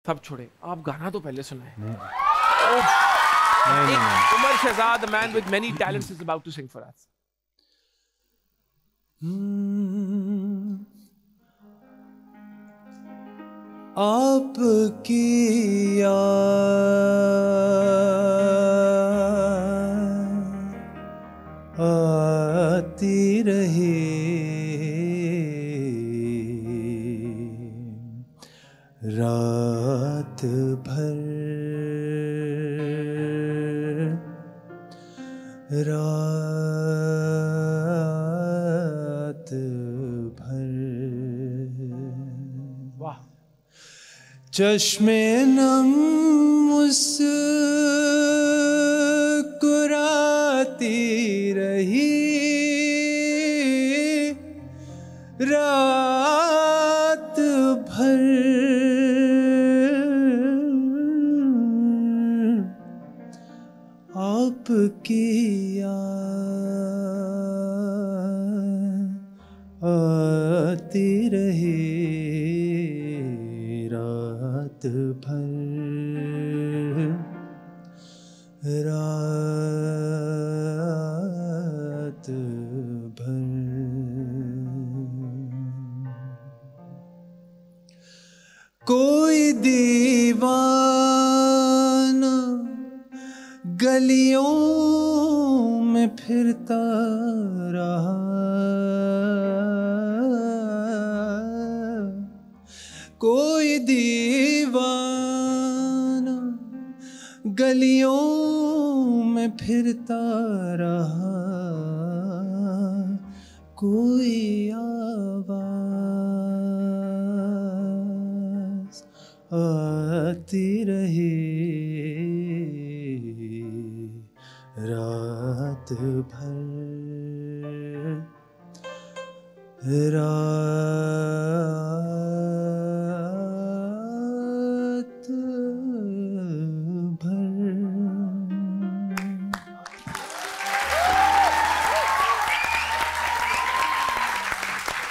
सब छोड़े, आप गाना तो पहले सुनाए। नहीं। Umar Shehzad, the man with many talents, is about to sing for us. आपकी याद आती रही, रात भर रात भर। वाह। चश्मे नम मुस्कुराती रही, रात भर आपकी याद आती रही, रात भर रात भर। कोई दीवाना गलियों में फिरता रहा, कोई दीवाना गलियों में फिरता रहा, कोई आवाज आती रही, रात भर रात